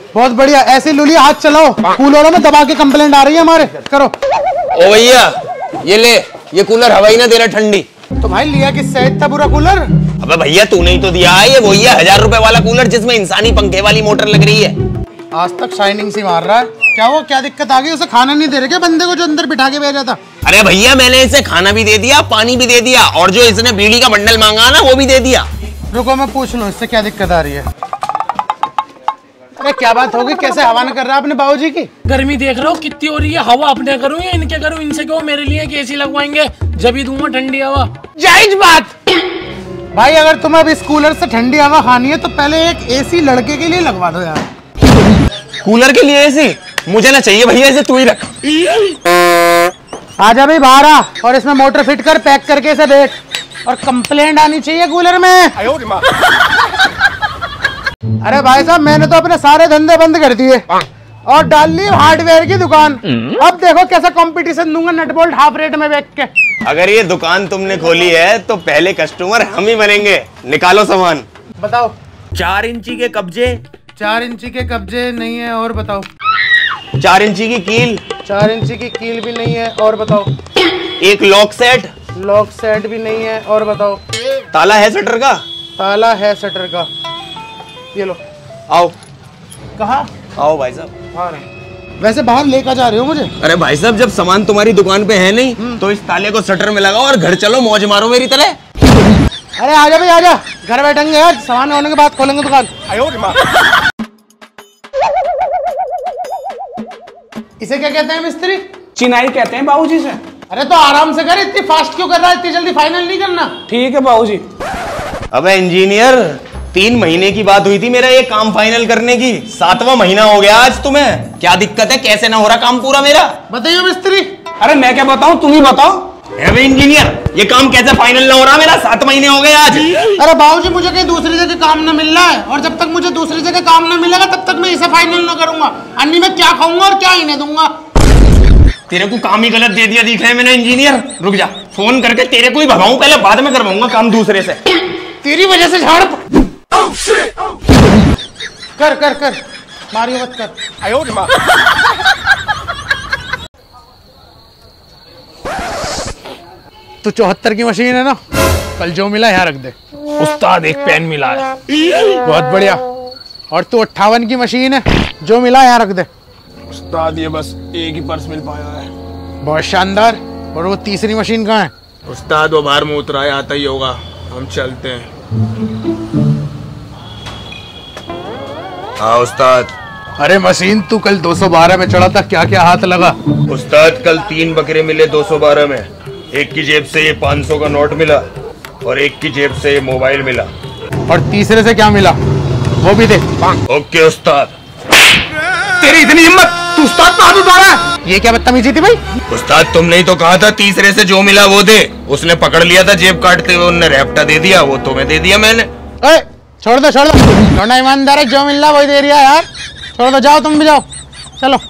बहुत बढ़िया, ऐसी लुली हाथ चलाओ, कूलरों में दबा के कंप्लेंट आ रही है हमारे। करो। ओ भैया ये ले, ये कूलर हवा ही ना दे रहा ठंडी। तो भाई लिया किससे इतना बुरा कूलर? अबे भैया तूने ही तो दिया है, ये वही है 1000 रुपए वाला कूलर जिसमें इंसानी पंखे वाली मोटर लग रही है। आज तक शाइनिंग सी मार रहा है। क्या वो क्या दिक्कत आ गई? उसे खाना नहीं दे रहे क्या बंदे को जो अंदर बिठा के भेजा था? अरे भैया मैंने इसे खाना भी दे दिया, पानी भी दे दिया, और जो इसने बीड़ी का बंडल मांगा ना वो भी दे दिया। रुको मैं पूछ लूं इससे क्या दिक्कत आ रही है। अरे क्या बात होगी, कैसे हवा न कर रहा है अपने बाबूजी की? गर्मी देख रहा हो कितनी हो रही है, हवा अपने करूँ या इनके करूँ? इनसे क्यों, मेरे लिए एसी लगवाएंगे जब ही दूंगा ठंडी हवा। जायज बात। भाई अगर तुम्हें अब इस कूलर से ठंडी हवा खानी है तो पहले एक एसी लड़के के लिए लगवा दो यार। कूलर के लिए एसी मुझे ना चाहिए भैया, इसे तू ही रख। आजा भाई बाहर आ और इसमें मोटर फिट कर, पैक करके इसे बैठ। और कंप्लेंट आनी चाहिए कूलर में। अरे भाई साहब मैंने तो अपने सारे धंधे बंद कर दिए और डाल ली हार्डवेयर की दुकान। अब देखो कैसा कंपटीशन दूंगा नट बोल्ट हाफ रेट में बेच के। अगर ये दुकान तुमने खोली है तो पहले कस्टमर हम ही बनेंगे। निकालो सामान। बताओ। 4 इंची के कब्जे। 4 इंची के कब्जे नहीं है, और बताओ। 4 इंची की कील। 4 इंची की कील भी नहीं है, और बताओ। एक लॉक सेट। लॉक सेट भी नहीं है, और बताओ। ताला है शटर का। ताला है शटर का। ये लो। आओ। कहाँ? आओ भाई साहब। वैसे बाहर लेकर जा रहे हो मुझे? अरे भाई साहब जब सामान तुम्हारी दुकान पे है नहीं तो इस ताले को शटर में लगाओ और घर चलो, मौज मारो मेरी तरह। अरे आजा भाई आजा, घर बैठेंगे यार, सामान होने के बाद खोलेंगे दुकान। इसे क्या कहते हैं मिस्त्री? चिनाई कहते हैं बाबूजी से। अरे तो आराम से कर, इतनी फास्ट क्यों कर रहा है? इतनी जल्दी फाइनल नहीं करना। ठीक है बाबूजी। अबे इंजीनियर 3 महीने की बात हुई थी मेरा ये काम फाइनल करने की, 7वां महीना हो गया आज। तुम्हें क्या दिक्कत है, कैसे ना हो रहा काम पूरा मेरा? बताइए मिस्त्री। अरे मैं क्या बताऊं, तुम ही बताओ। अबे इंजीनियर ये काम कैसे फाइनल ना हो रहा मेरा, 7 महीने हो गए आज। अरे बाबूजी मुझे कहीं दूसरी जगह काम ना मिल रहा है, और जब तक मुझे दूसरी जगह काम ना मिलेगा तब तक मैं इसे फाइनल ना करूंगा। अन्नी मैं क्या खाऊंगा और क्या इन्हें दूंगा? तेरे को काम ही गलत दे दिया दिख रहा है मैंने इंजीनियर। रुक जा, फोन करके तेरे को ही भगाऊं, पहले बाद में करवाऊंगा काम दूसरे से। तेरी वजह से झाड़ कर कर कर, मारियो मत कर। तू 74 की मशीन है ना, कल जो मिला यहाँ रख दे। उस्ताद एक पेन मिला है। बहुत बढ़िया। और तू 58 की मशीन है, जो मिला यहाँ रख दे। उस्ताद ये बस एक ही पर्स मिल पाया है। बहुत शानदार। और वो तीसरी मशीन कहाँ है? उस्ताद वो बाहर में उतरा है, आता ही होगा, हम चलते हैं। हाँ उस्ताद। अरे मशीन तू कल 212 में चढ़ा था, क्या क्या हाथ लगा? उस्ताद कल 3 बकरे मिले 212 में। एक की जेब से ये 500 का नोट मिला और एक की जेब से ये मोबाइल मिला। और तीसरे से क्या मिला वो भी दे। ओके उस्ताद। तेरी इतनी हिम्मत, तू उस्ताद पे हाथ उठा रहा है? ये क्या बदतमीजी थी भाई? उस्ताद तुमने ही तो कहा था तीसरे से जो मिला वो दे। उसने पकड़ लिया था जेब काटते हुए, उन्होंने रैप्टा दे दिया, वो तुम्हें दे दिया मैंने। छोड़ दो छोड़ दो, ईमानदार है, जो मिल रहा वही दे रहा यार। छोड़ दो, जाओ तुम भी जाओ, चलो।